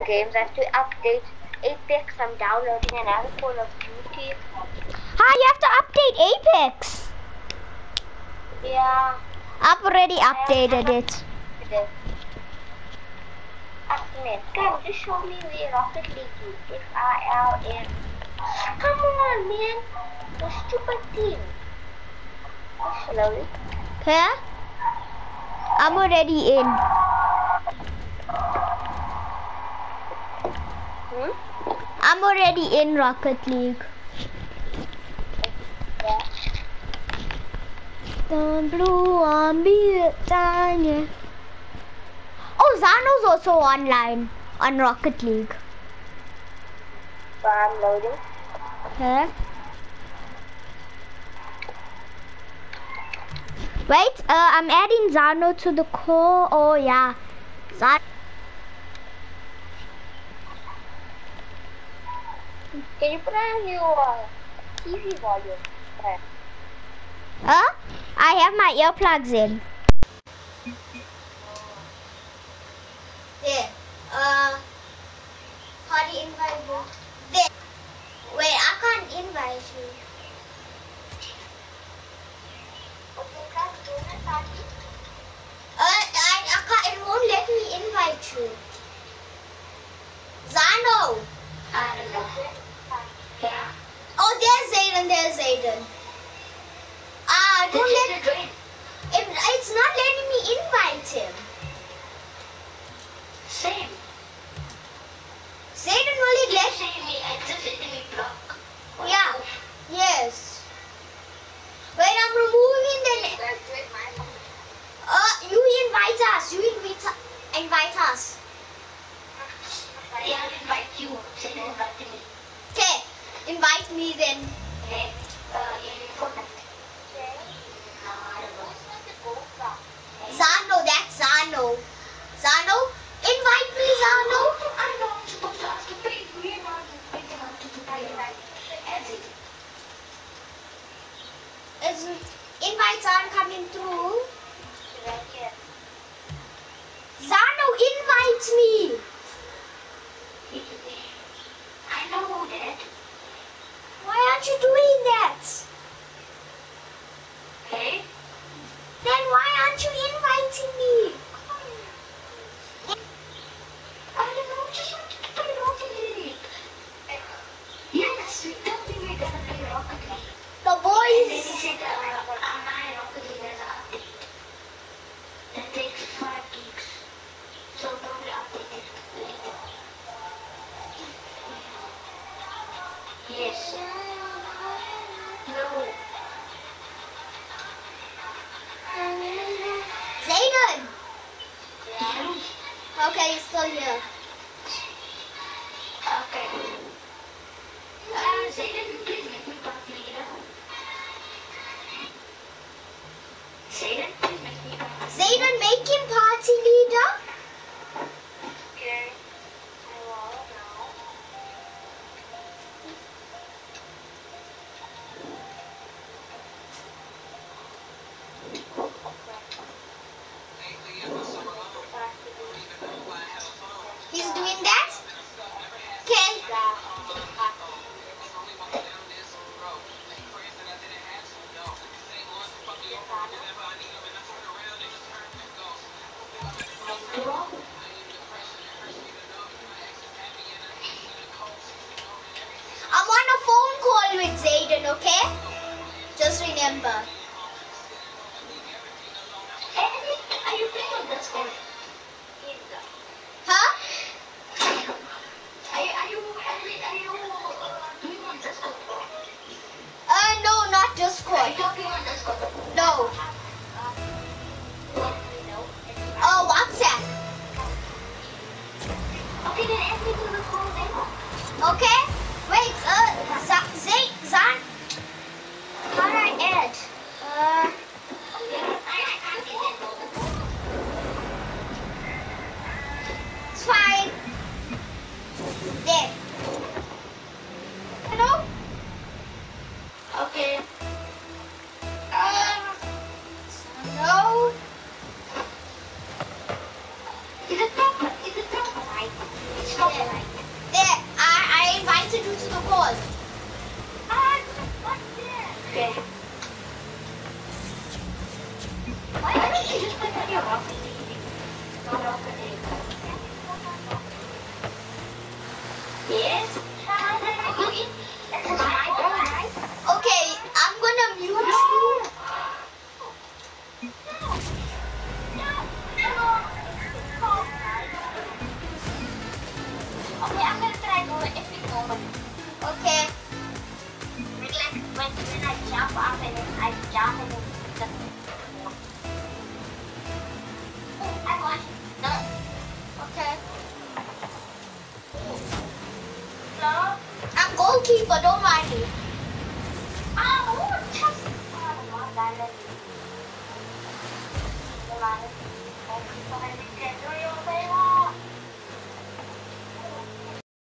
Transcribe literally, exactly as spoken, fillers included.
games as to update Apex. I'm downloading another Call of Duty. Ah, you have to update Apex. Yeah. I've already updated it. Today. Ahmed, come just show me where Rocket League is. If I L M. Come on, man. The stupid team. Slowly. Okay? I'm already in. Hmm? I'm already in Rocket League. Yeah. The blue on Tanya. Oh, Zano's also online on Rocket League. So I'm loading. Okay. Wait, uh, I'm adding Zano to the call. Oh yeah, Zano. Can you put on your uh, T V volume? Okay. Huh? I have my earplugs in. There. Uh, how do you invite you? There. Wait, I can't invite you. Okay, guys, do you party? Uh, I, I can't. It won't let me invite you. Zano. I don't know. Yeah. Oh, there's Zayden. There's Zayden. Ah, don't let. It, It, it's not letting me invite him. same. Zayden only let. Same me. I just hit me block. Yeah. Yes. Wait, I'm removing the. Uh, you invite us. You invite invite us. Yeah, I'll invite you. Say you invite me. Okay, invite me then. Okay. Uh, yeah, you put it. Okay. No, I don't know. Zano, that's Zano. Zano, invite me, Zano. I'm not supposed to ask to pay. We're not waiting on to pay. Is invites aren't coming through. Zano, invite me. I know that. Why aren't you doing that? Okay. Then why aren't you inviting me? I don't know. Just want to play Rocket League. Yes, we told me we're gonna play Rocket League. The And then boys. he said, uh, on my Rocket League there's an update. That takes five gigs. So probably update it later. Yes. No. Zayden. Yeah. Okay, he's still here. Okay. Uh, Zayden, please make me party leader. Zayden, please make me party leader. Zayden, make him party leader. Okay. I will now. He's doing that. Okay. I'm on a phone call with Zayden, okay? Just remember. Are you playing on Discord? Huh? Are you, are you, are you, are you uh, doing on Discord? Uh, no, not Are Discord. you talking on Discord? No. Uh, WhatsApp. Okay, then add me to the call then. Okay? Wait, uh, Z- Zay, Zan. How do I add? Uh, Yeah, I, I can't get that though. it's fine. There. Hello? Okay. Uh, no. Is it proper? Is it proper? Right? It's not There, there. I, I invited you to the call. Ah, what's this? Okay. Why don't you just put on your rocket league? No rocket league. Yes? It's my turn, right? Okay, I'm gonna mute you. Okay, I'm gonna try to if it over. Okay. Like when, when I jump up and then I jump and then the oh, I got it. No. Okay. No. I'm goalkeeper, don't mind me. Ah, oh, just oh, no, darling. The man. Okay,